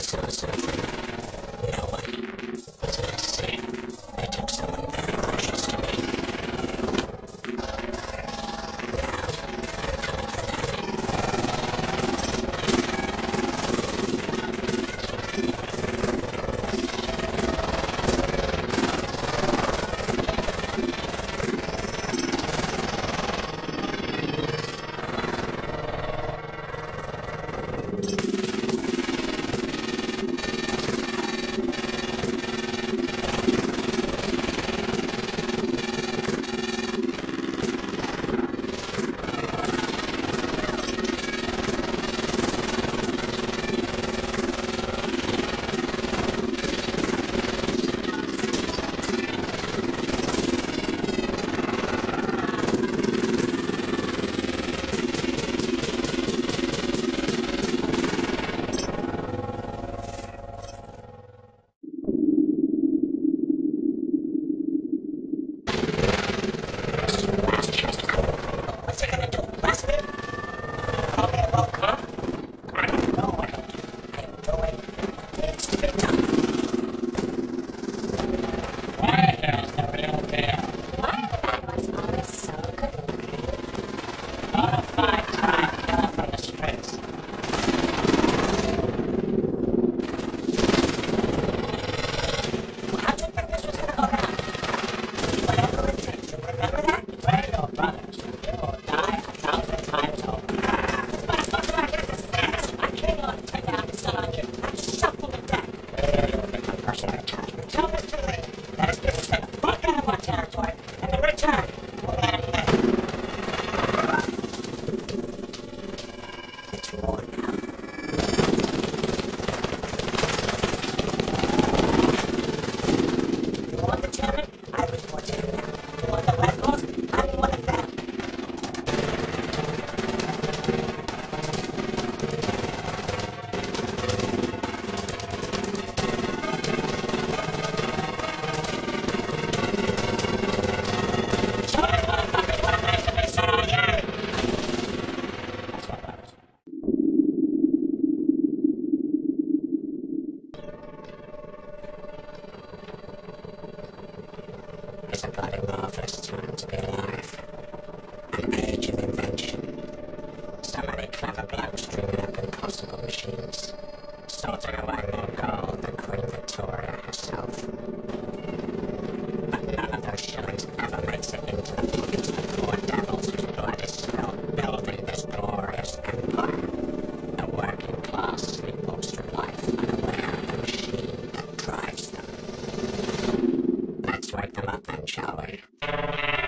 saw something no one was meant to see. I took someone very precious to me. It's a bloody marvelous time to be alive. An age of invention. So many clever blokes dreaming up impossible machines, sorting away more gold than Queen Victoria herself. But none of those shillings ever makes it into the pockets of the poor devils whose blood is spilled building this glorious empire. The working class sleepwalks through life unaware of the machine that drives them. Let's wake them up then, shall we?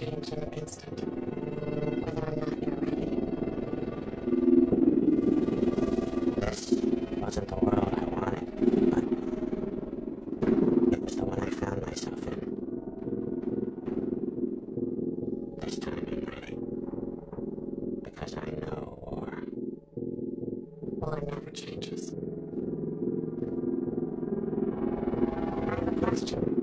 change in an instant, whether or not you're ready. This wasn't the world I wanted, but it was the one I found myself in. This time I'm ready, because I know war never changes. I have a question.